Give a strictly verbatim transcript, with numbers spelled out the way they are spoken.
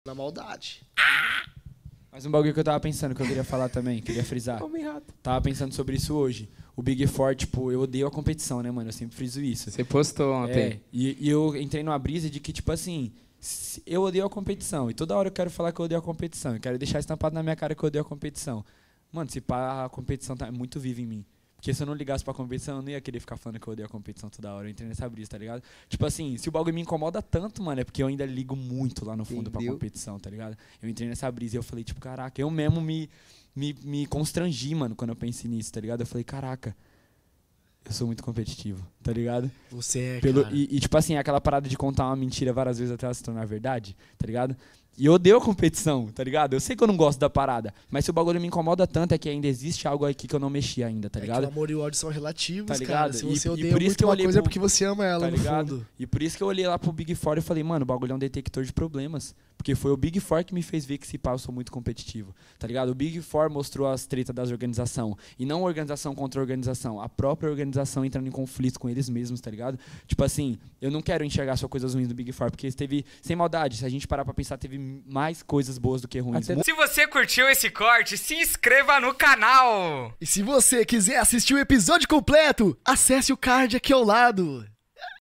Na maldade. Mas um bagulho que eu tava pensando, que eu queria falar também, queria frisar. Tava pensando sobre isso hoje. O Big Four, tipo, eu odeio a competição, né, mano? Eu sempre friso isso. Você postou ontem. É, e, e eu entrei numa brisa de que, tipo assim, eu odeio a competição. E toda hora eu quero falar que eu odeio a competição. Eu quero deixar estampado na minha cara que eu odeio a competição. Mano, se pá, a competição tá muito viva em mim. Porque se eu não ligasse pra competição, eu não ia querer ficar falando que eu odeio a competição toda hora. Eu entrei nessa brisa, tá ligado? Tipo assim, se o bagulho me incomoda tanto, mano, é porque eu ainda ligo muito lá no fundo Entendeu? Pra competição, tá ligado? Eu entrei nessa brisa e eu falei, tipo, caraca, eu mesmo me, me, me constrangi, mano, quando eu pensei nisso, tá ligado? Eu falei, caraca, eu sou muito competitivo, tá ligado? Você é, Pelo, cara. E, e, tipo assim, aquela parada de contar uma mentira várias vezes até ela se tornar verdade, tá ligado? E eu odeio a competição, tá ligado? Eu sei que eu não gosto da parada, mas se o bagulho me incomoda tanto é que ainda existe algo aqui que eu não mexi ainda, tá ligado? É que o amor e o ódio são relativos, tá ligado? cara. Se você e, odeia e por isso muito que eu uma olhei coisa é pro, porque você ama ela, tá no ligado? fundo. E por isso que eu olhei lá pro Big Four e falei, mano, o bagulho é um detector de problemas. Porque foi o Big Four que me fez ver que se pá, eu sou muito competitivo, tá ligado? O Big Four mostrou as tretas das organizações. E não organização contra organização. A própria organização entrando em conflito com eles mesmos, tá ligado? Tipo assim, eu não quero enxergar só coisas ruins do Big Four, porque teve, sem maldade, se a gente parar pra pensar, teve mais coisas boas do que ruins. Até... Se você curtiu esse corte, se inscreva no canal! E se você quiser assistir o episódio completo, acesse o card aqui ao lado.